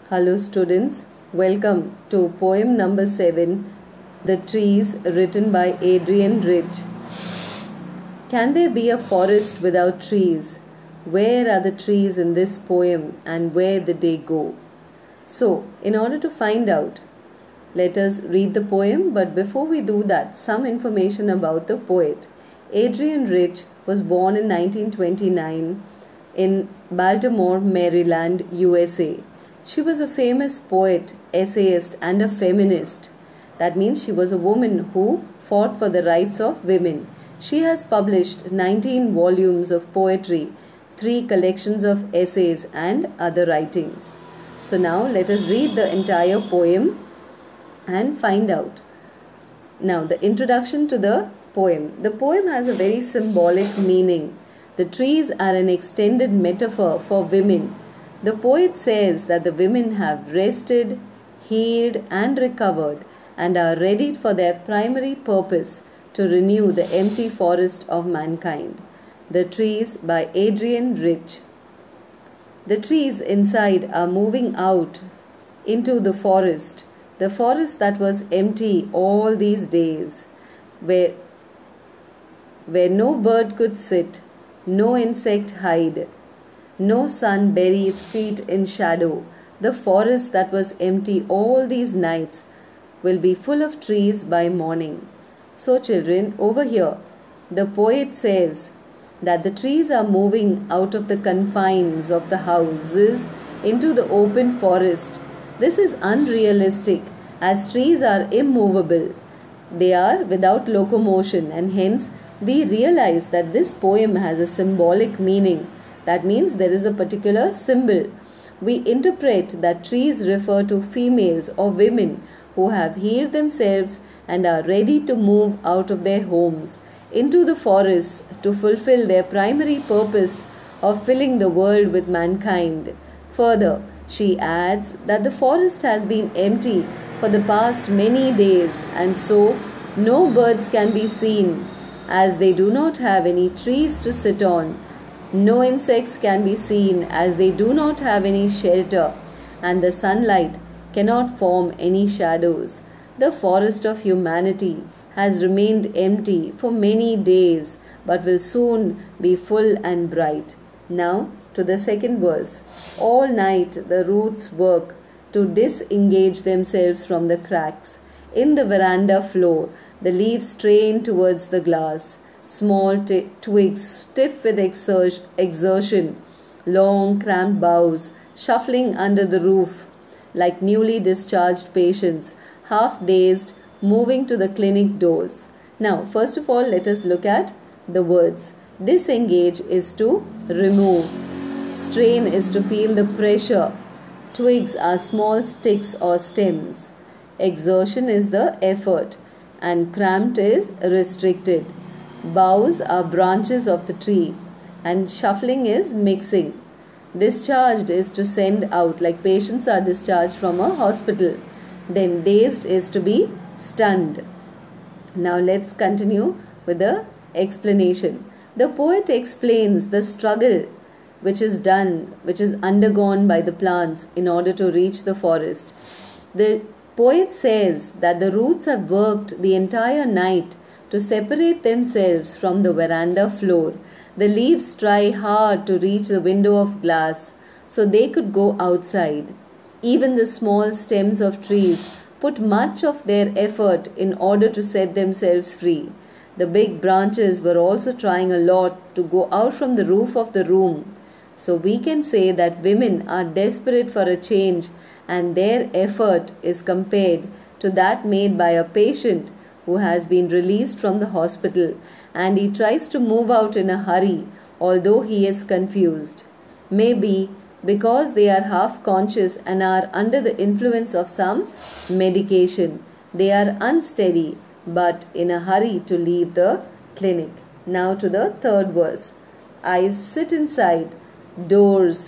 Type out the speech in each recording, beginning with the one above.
Hello students, welcome to poem number 7, The Trees, written by Adrian Rich. Can there be a forest without trees? Where are the trees in this poem and where did they go? So, in order to find out, let us read the poem, but before we do that, some information about the poet. Adrian Rich was born in 1929 in Baltimore, Maryland, USA. She was a famous poet, essayist, and a feminist. That means she was a woman who fought for the rights of women. She has published 19 volumes of poetry, 3 collections of essays, and other writings. So now let us read the entire poem and find out. Now, the introduction to the poem. The poem has a very symbolic meaning. The trees are an extended metaphor for women. The poet says that the women have rested, healed, and recovered and are ready for their primary purpose to renew the empty forest of mankind. The Trees by Adrian Rich. The trees inside are moving out into the forest that was empty all these days, where no bird could sit, no insect hide, no sun bury its feet in shadow. The forest that was empty all these nights will be full of trees by morning. So children, over here, the poet says that the trees are moving out of the confines of the houses into the open forest. This is unrealistic, as trees are immovable. They are without locomotion, and hence we realize that this poem has a symbolic meaning. That means there is a particular symbol. We interpret that trees refer to females or women who have healed themselves and are ready to move out of their homes into the forests to fulfill their primary purpose of filling the world with mankind. Further, she adds that the forest has been empty for the past many days, and so no birds can be seen, as they do not have any trees to sit on. No insects can be seen, as they do not have any shelter, and the sunlight cannot form any shadows. The forest of humanity has remained empty for many days, but will soon be full and bright. Now to the second verse. All night the roots work to disengage themselves from the cracks in the veranda floor. The leaves strain towards the glass. Small twigs, stiff with exertion, long cramped boughs shuffling under the roof like newly discharged patients, half dazed, moving to the clinic doors. Now, first of all, let us look at the words. Disengage is to remove. Strain is to feel the pressure. Twigs are small sticks or stems. Exertion is the effort, and cramped is restricted. Boughs are branches of the tree, and shuffling is mixing. Discharged is to send out, like patients are discharged from a hospital. Then dazed is to be stunned. Now let's continue with the explanation. The poet explains the struggle which is undergone by the plants in order to reach the forest. The poet says that the roots have worked the entire night to separate themselves from the veranda floor. The leaves try hard to reach the window of glass so they could go outside. Even the small stems of trees put much of their effort in order to set themselves free. The big branches were also trying a lot to go out from the roof of the room. So we can say that women are desperate for a change, and their effort is compared to that made by a patient who has been released from the hospital, and he tries to move out in a hurry, although he is confused. Maybe because they are half conscious and are under the influence of some medication. They are unsteady but in a hurry to leave the clinic. Now to the third verse. I sit inside, doors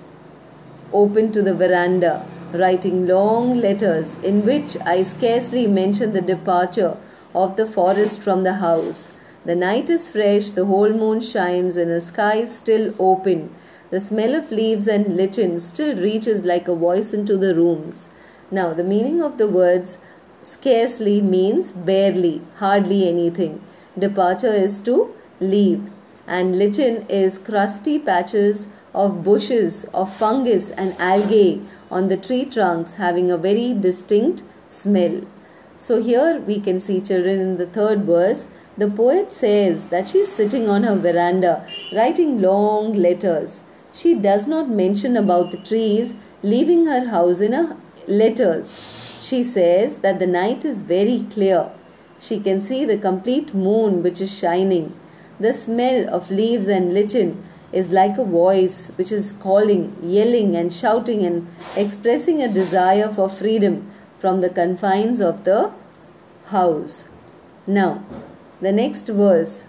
open to the veranda, writing long letters in which I scarcely mention the departure of the forest from the house. The night is fresh, the whole moon shines in a sky still open. The smell of leaves and lichen still reaches like a voice into the rooms. Now, the meaning of the words scarcely means barely, hardly anything. Departure is to leave. And lichen is crusty patches of bushes of fungus and algae on the tree trunks having a very distinct smell. So here we can see, children, in the third verse, the poet says that she is sitting on her veranda writing long letters. She does not mention about the trees leaving her house in her letters. She says that the night is very clear. She can see the complete moon which is shining. The smell of leaves and lichen is like a voice which is calling, yelling and shouting and expressing a desire for freedom from the confines of the house. Now, the next verse.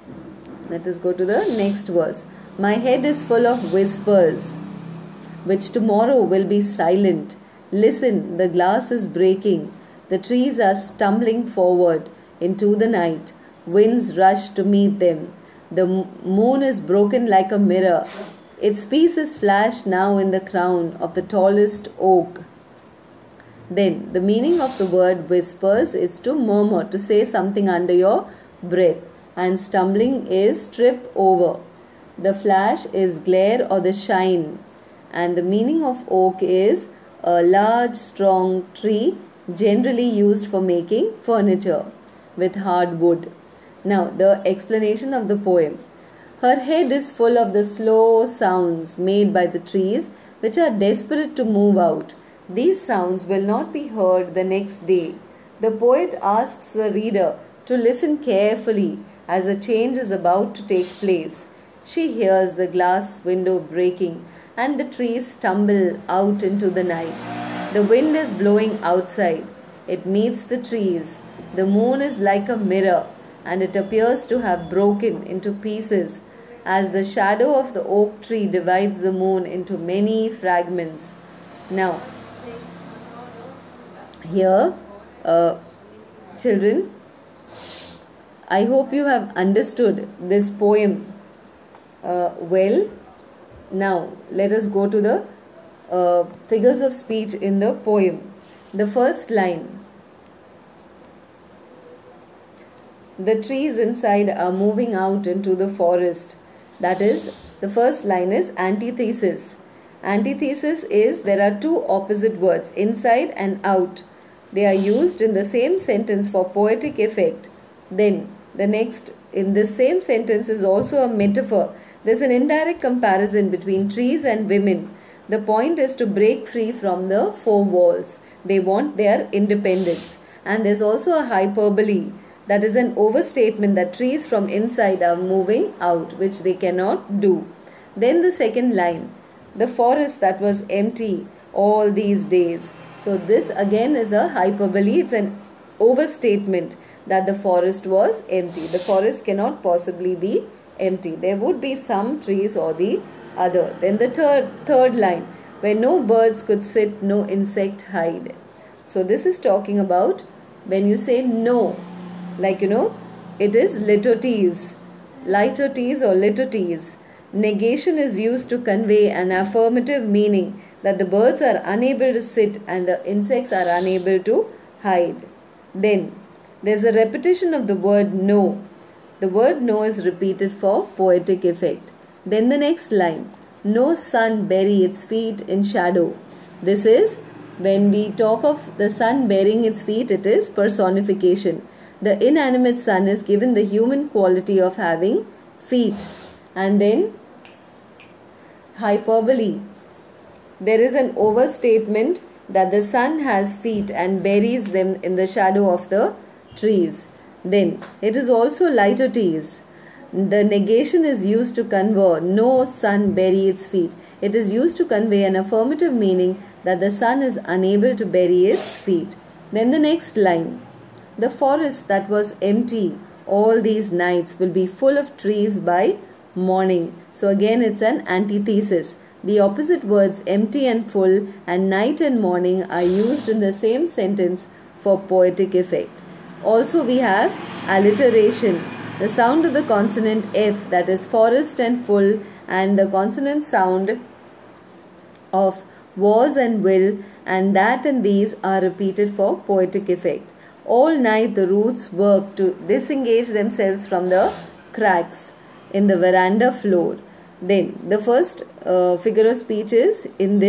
Let us go to the next verse. My head is full of whispers, which tomorrow will be silent. Listen, the glass is breaking. The trees are stumbling forward into the night. Winds rush to meet them. The moon is broken like a mirror. Its pieces flash now in the crown of the tallest oak. Then, the meaning of the word whispers is to murmur, to say something under your breath. And stumbling is trip over. The flash is glare or the shine. And the meaning of oak is a large, strong tree generally used for making furniture with hard wood. Now, the explanation of the poem. Her head is full of the slow sounds made by the trees which are desperate to move out. These sounds will not be heard the next day. The poet asks the reader to listen carefully as a change is about to take place. She hears the glass window breaking and the trees stumble out into the night. The wind is blowing outside. It meets the trees. The moon is like a mirror and it appears to have broken into pieces as the shadow of the oak tree divides the moon into many fragments. Now, here, children, I hope you have understood this poem well. Now, let us go to the figures of speech in the poem. The first line. The trees inside are moving out into the forest. That is, the first line is antithesis. Antithesis is there are two opposite words, inside and out. They are used in the same sentence for poetic effect. Then, the next in this same sentence is also a metaphor. There is an indirect comparison between trees and women. The point is to break free from the four walls. They want their independence. And there is also a hyperbole. That is an overstatement that trees from inside are moving out, which they cannot do. Then the second line, the forest that was empty all these days. So this again is a hyperbole. It's an overstatement that the forest was empty. The forest cannot possibly be empty. There would be some trees or the other. Then the third line, where no birds could sit, no insect hide. So this is talking about when you say no, like it is litotes, litotes or litotes. Negation is used to convey an affirmative meaning that the birds are unable to sit and the insects are unable to hide. Then there is a repetition of the word no. The word no is repeated for poetic effect. Then the next line, no sun bury its feet in shadow. This is when we talk of the sun burying its feet, it is personification. The inanimate sun is given the human quality of having feet. And then hyperbole. There is an overstatement that the sun has feet and buries them in the shadow of the trees. Then it is also litotes. The negation is used to convey no sun bury its feet. It is used to convey an affirmative meaning that the sun is unable to bury its feet. Then the next line. The forest that was empty all these nights will be full of trees by morning. So again it's an antithesis. The opposite words empty and full and night and morning are used in the same sentence for poetic effect. Also we have alliteration. The sound of the consonant F, that is forest and full and the consonant sound of was and will, and that and these are repeated for poetic effect. All night the roots work to disengage themselves from the cracks in the veranda floor. Then the first figure of speech is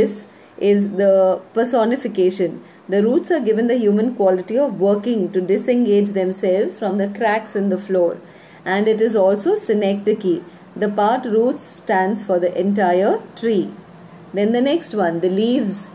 the personification. The roots are given the human quality of working to disengage themselves from the cracks in the floor, and it is also synecdoche. The part roots stands for the entire tree. Then the next one, the leaves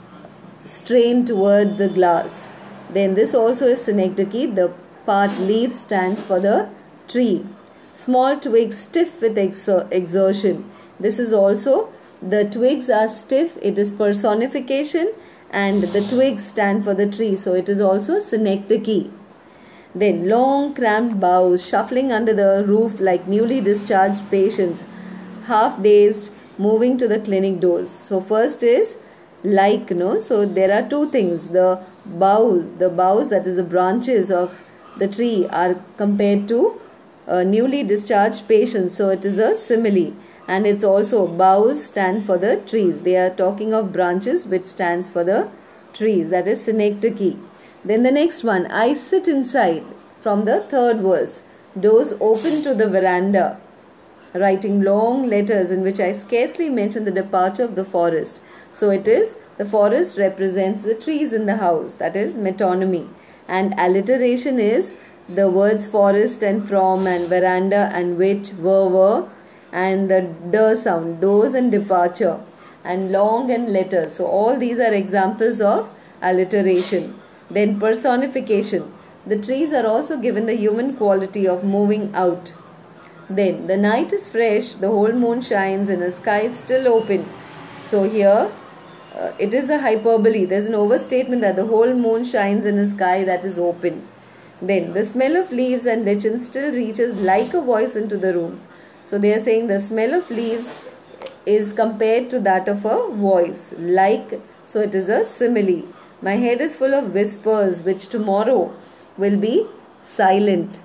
strain toward the glass. Then this also is synecdoche. The part leaves stands for the tree. Small twigs stiff with exertion. This is also, the twigs are stiff, it is personification, and the twigs stand for the tree, so it is also synecdoche. Then long cramped boughs shuffling under the roof like newly discharged patients, half dazed, moving to the clinic doors. So first is like, no, so there are two things. The boughs, that is the branches of the tree, are compared to newly discharged patients, so it is a simile. And it's also, boughs stand for the trees. They are talking of branches which stands for the trees, that is synecdoche. Then the next one, I sit inside, from the third verse. Doors open to the veranda, writing long letters in which I scarcely mention the departure of the forest. So it is, the forest represents the trees in the house, that is metonymy. And alliteration is the words forest and from and veranda and which, were, and the d sound, doors and departure, and long and letters. So all these are examples of alliteration. Then personification. The trees are also given the human quality of moving out. Then the night is fresh, the whole moon shines and the sky is still open. So here it is a hyperbole. There is an overstatement that the whole moon shines in a sky that is open. Then the smell of leaves and lichen still reaches like a voice into the rooms. So they are saying the smell of leaves is compared to that of a voice, like, so it is a simile. My head is full of whispers which tomorrow will be silent.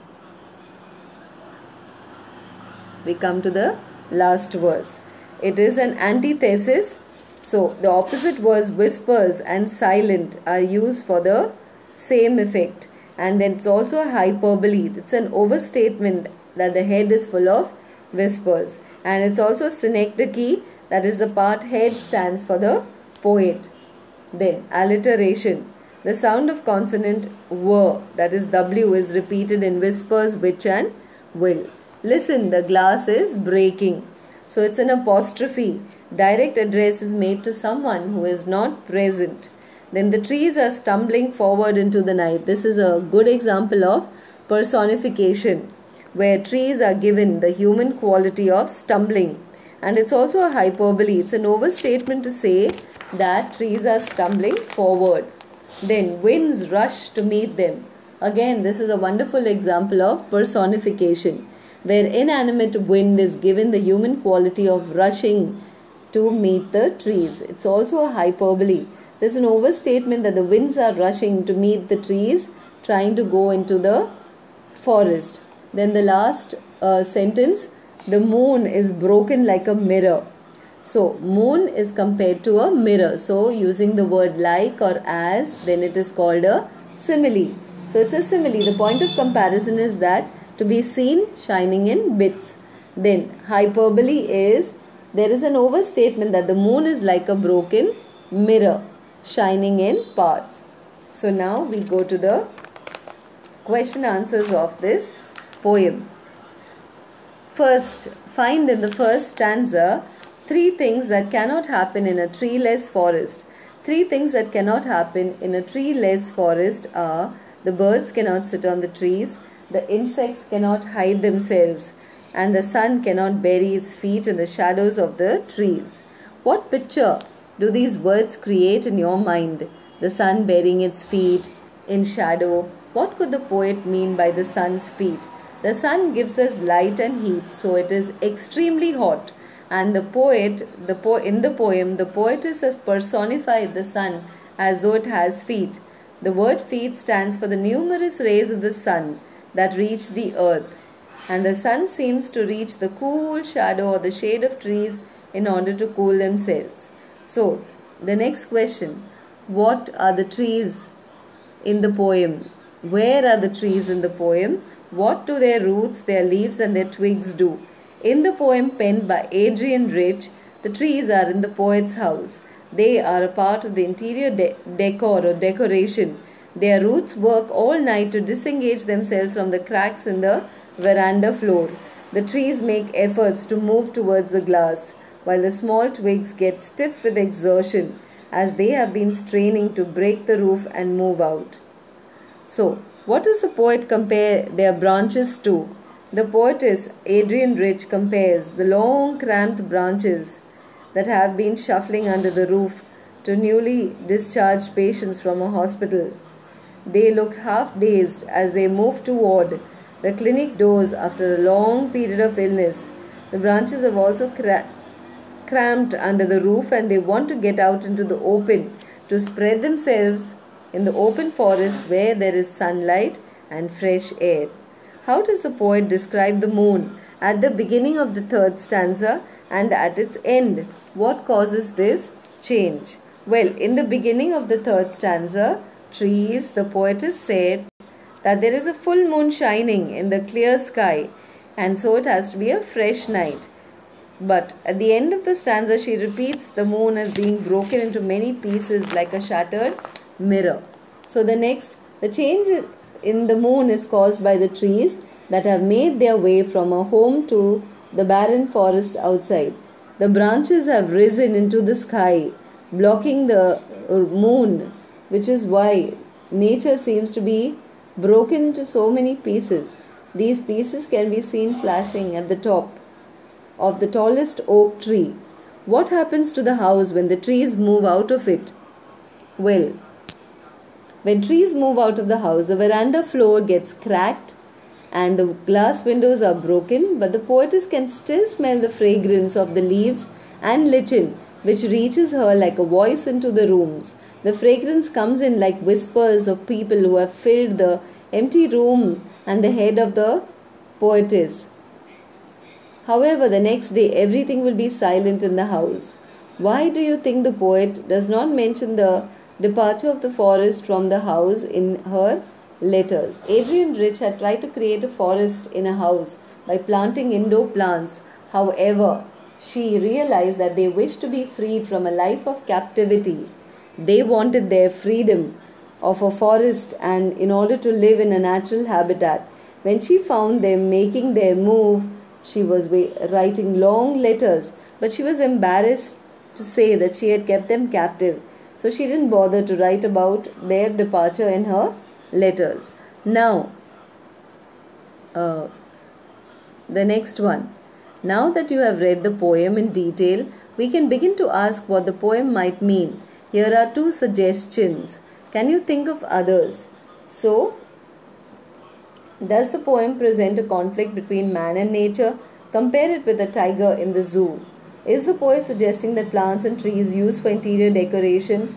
We come to the last verse. It is an antithesis. So the opposite words whispers and silent are used for the same effect. And then it's also a hyperbole. It's an overstatement that the head is full of whispers. And it's also synecdoche, that is the part head stands for the poet. Then alliteration. The sound of consonant w, that is w, is repeated in whispers, which and will. Listen, the glass is breaking. So it's an apostrophe. Direct address is made to someone who is not present. Then the trees are stumbling forward into the night. This is a good example of personification, where trees are given the human quality of stumbling. And it's also a hyperbole. It's an overstatement to say that trees are stumbling forward. Then winds rush to meet them. Again, this is a wonderful example of personification, where inanimate wind is given the human quality of rushing to meet the trees. It's also a hyperbole. There's an overstatement that the winds are rushing to meet the trees, trying to go into the forest. Then the last sentence, the moon is broken like a mirror. So moon is compared to a mirror. So using the word like or as, then it is called a simile. So it's a simile. The point of comparison is that to be seen shining in bits. Then hyperbole is, there is an overstatement that the moon is like a broken mirror, shining in parts. So now we go to the question answers of this poem. First, find in the first stanza 3 things that cannot happen in a treeless forest. 3 things that cannot happen in a treeless forest are: the birds cannot sit on the trees, the insects cannot hide themselves, and the sun cannot bury its feet in the shadows of the trees. What picture do these words create in your mind? The sun burying its feet in shadow. What could the poet mean by the sun's feet? The sun gives us light and heat, so it is extremely hot. And the poet, in the poem, the poetess has personified the sun as though it has feet. The word feet stands for the numerous rays of the sun that reach the earth. and the sun seems to reach the cool shadow or the shade of trees in order to cool themselves. So, the next question, what are the trees in the poem? Where are the trees in the poem? What do their roots, their leaves and their twigs do? In the poem penned by Adrian Rich, the trees are in the poet's house. They are a part of the interior decor or decoration. Their roots work all night to disengage themselves from the cracks in the veranda floor. The trees make efforts to move towards the glass, while the small twigs get stiff with exertion as they have been straining to break the roof and move out. So, what does the poet compare their branches to? The poetess Adrian Rich compares the long cramped branches that have been shuffling under the roof to newly discharged patients from a hospital. They look half dazed as they move toward the clinic doors after a long period of illness. The branches have also cramped under the roof and they want to get out into the open to spread themselves in the open forest where there is sunlight and fresh air. How does the poet describe the moon at the beginning of the third stanza and at its end? What causes this change? Well, in the beginning of the third stanza, trees, the poetess said that there is a full moon shining in the clear sky and so it has to be a fresh night. But at the end of the stanza, she repeats the moon as being broken into many pieces like a shattered mirror. So the change in the moon is caused by the trees that have made their way from a home to the barren forest outside. The branches have risen into the sky, blocking the moon, which is why nature seems to be broken into so many pieces. These pieces can be seen flashing at the top of the tallest oak tree. What happens to the house when the trees move out of it? Well, when trees move out of the house, the veranda floor gets cracked and the glass windows are broken, but the poetess can still smell the fragrance of the leaves and lichen, which reaches her like a voice into the rooms. The fragrance comes in like whispers of people who have filled the empty room and the head of the poetess. However, the next day everything will be silent in the house. Why do you think the poet does not mention the departure of the forest from the house in her letters? Adrian Rich had tried to create a forest in a house by planting indoor plants. However, she realized that they wished to be freed from a life of captivity. They wanted their freedom of a forest and in order to live in a natural habitat. When she found them making their move, she was writing long letters, but she was embarrassed to say that she had kept them captive. So she didn't bother to write about their departure in her letters. Now, the next one. Now that you have read the poem in detail, we can begin to ask what the poem might mean. Here are 2 suggestions. Can you think of others? So, does the poem present a conflict between man and nature? Compare it with a tiger in the zoo. Is the poet suggesting that plants and trees used for interior decoration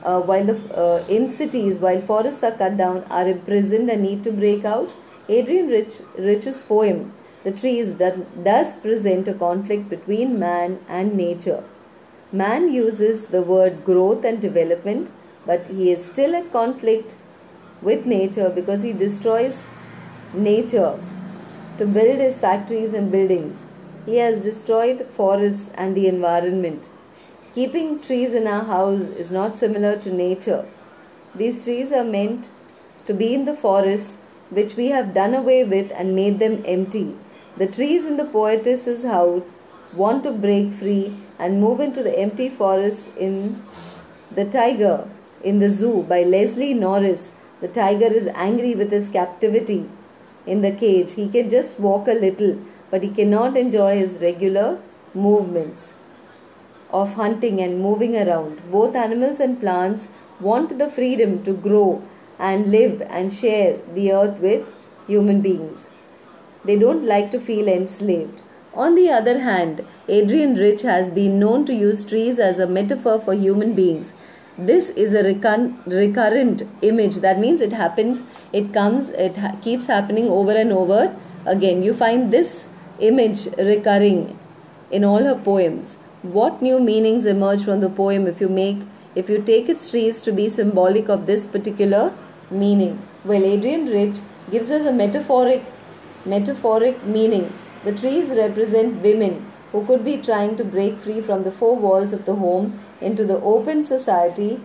in cities while forests are cut down are imprisoned and need to break out? Adrian Rich's poem, The Trees, does present a conflict between man and nature. Man uses the word growth and development, but he is still at conflict with nature because he destroys nature to build his factories and buildings. He has destroyed forests and the environment. Keeping trees in our house is not similar to nature. These trees are meant to be in the forests which we have done away with and made them empty. The trees in the poetess's house want to break free and move into the empty forests. In The Tiger in the Zoo by Leslie Norris, the tiger is angry with his captivity in the cage. He can just walk a little, but he cannot enjoy his regular movements of hunting and moving around. Both animals and plants want the freedom to grow and live and share the earth with human beings. They don't like to feel enslaved. On the other hand, Adrian Rich has been known to use trees as a metaphor for human beings. This is a recurrent image. That means it happens, it comes, keeps happening over and over Again, you find this image recurring in all her poems. What new meanings emerge from the poem if you take its trees to be symbolic of this particular meaning? Well, Adrian Rich gives us a metaphoric meaning. The trees represent women who could be trying to break free from the four walls of the home into the open society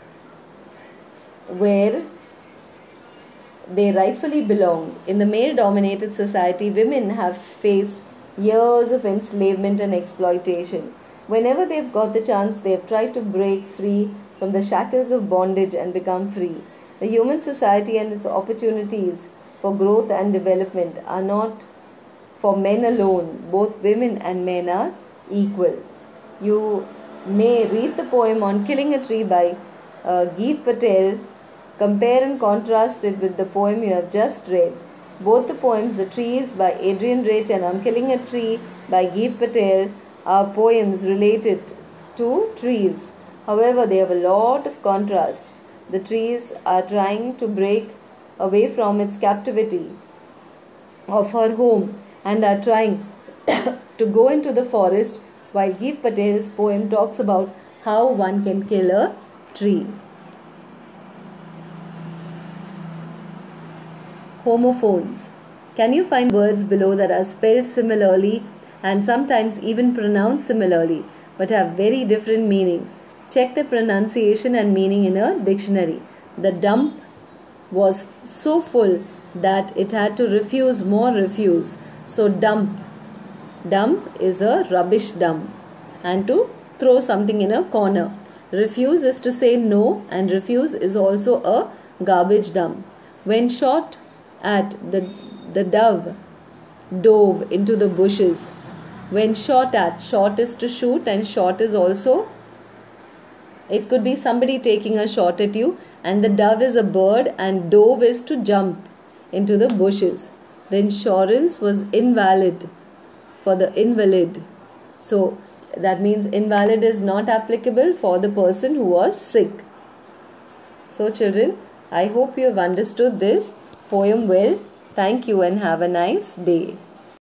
where they rightfully belong. In the male dominated society, women have faced years of enslavement and exploitation. Whenever they've got the chance, they have tried to break free from the shackles of bondage and become free. The human society and its opportunities for growth and development are not for men alone. Both women and men are equal. You may read the poem On Killing a Tree by Geev Patel. Compare and contrast it with the poem you have just read. Both the poems, The Trees by Adrian Rich and On Killing a Tree by Geev Patel, are poems related to trees. However, they have a lot of contrast. The trees are trying to break away from its captivity of her home and are trying to go into the forest, while Geev Patel's poem talks about how one can kill a tree. Homophones. Can you find words below that are spelled similarly and sometimes even pronounced similarly but have very different meanings? Check the pronunciation and meaning in a dictionary. The dump was so full that it had to refuse more refuse. So dump is a rubbish dump, and to throw something in a corner. Refuse is to say no, and refuse is also a garbage dump. When shot at, the dove into the bushes. When shot at, shot is to shoot, and shot is also, it could be somebody taking a shot at you, and the dove is a bird and dove is to jump into the bushes. The insurance was invalid for the invalid. So that means invalid is not applicable for the person who was sick. So children, I hope you have understood this poem well. Thank you and have a nice day.